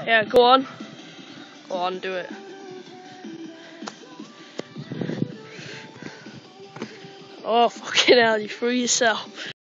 Yeah, go on. Go on, do it. Oh, fucking hell, you threw yourself.